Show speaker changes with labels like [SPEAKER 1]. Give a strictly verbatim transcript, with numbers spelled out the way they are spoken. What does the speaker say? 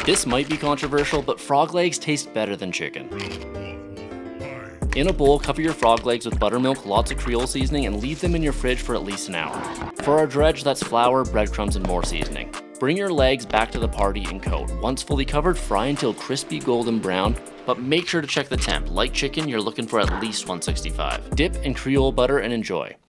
[SPEAKER 1] This might be controversial, but frog legs taste better than chicken. In a bowl, cover your frog legs with buttermilk, lots of Creole seasoning, and leave them in your fridge for at least an hour. For our dredge, that's flour, breadcrumbs, and more seasoning. Bring your legs back to the party and coat. Once fully covered, fry until crispy golden brown, but make sure to check the temp. Like chicken, you're looking for at least one sixty-five. Dip in Creole butter and enjoy.